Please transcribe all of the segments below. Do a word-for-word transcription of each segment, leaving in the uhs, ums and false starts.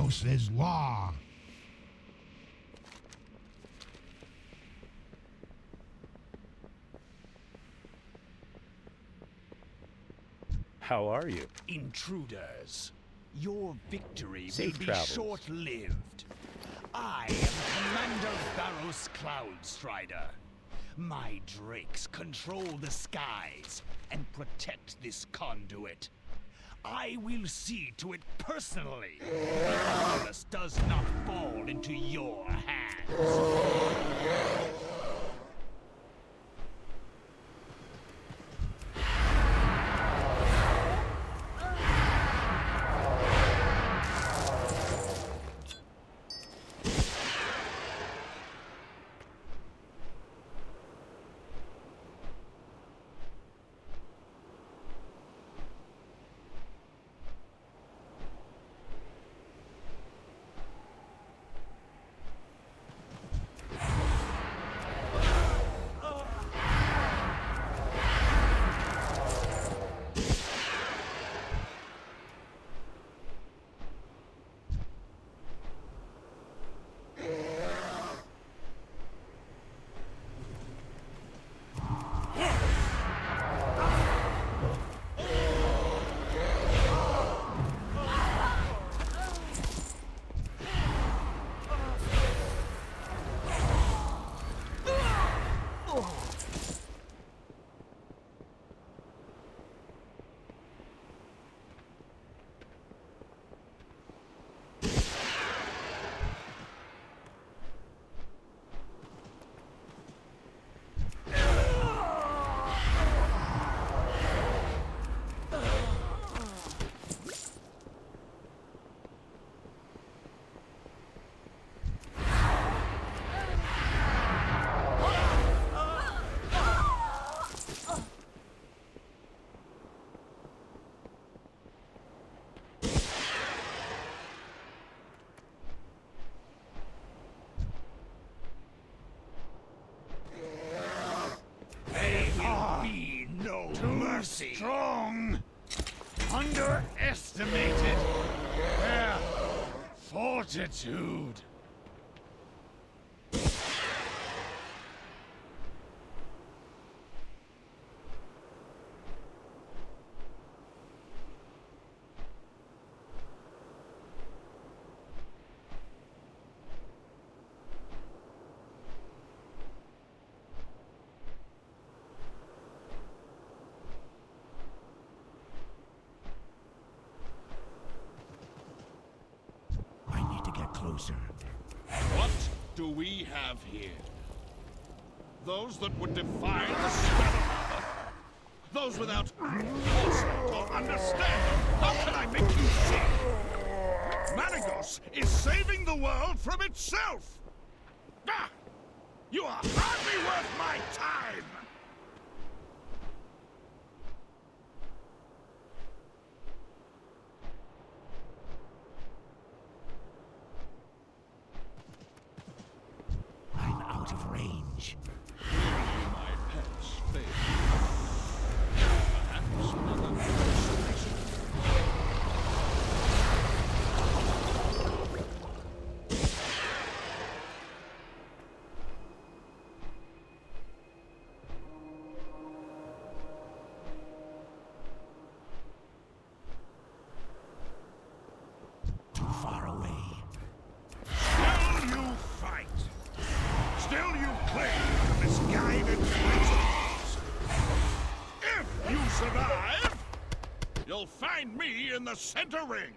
House's law. How are you? Intruders, your victory Safe will be travels. short-lived. I am Commander Varos Cloudstrider. My drakes control the skies and protect this conduit. I will see to it personally that Oculus does not fall into your hands. Mercy. Strong, underestimated their fortitude. Closer. What do we have here? Those that would defy the spell? Those without foresight or understanding? How can I make you see? Managos is saving the world from itself! Ah! You are hardly worth my time! Out of range. My pet's faith. Perhaps another restoration. Too far away. Still you fight. Still you cling to misguided principles. If you survive, you'll find me in the center ring.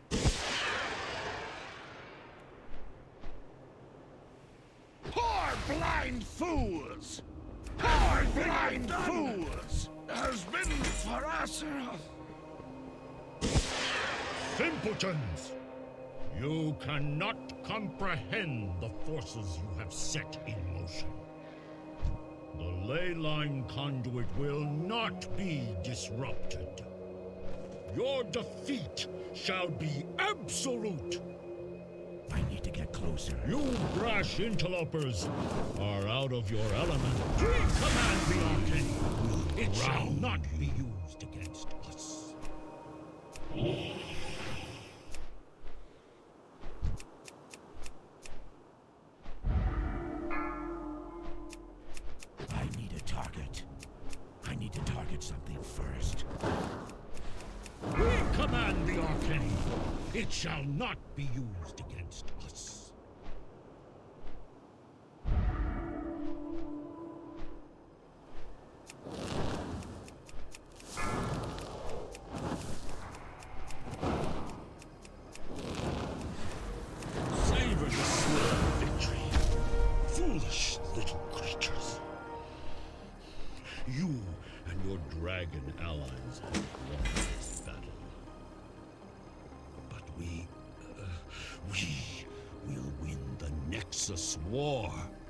Poor blind fools! Poor blind fools! Has been for us. Simpletons! You cannot comprehend the forces you have set in motion. The ley line conduit will not be disrupted. Your defeat shall be absolute. I need to get closer. You brash interlopers are out of your element. Command me, Arcane. It shall not be used against us. to target something first. We command the arcane. It shall not be used against us. Savor the sword of victory, foolish little creatures. You and your dragon allies have won this battle. But we... Uh, we will win the Nexus War.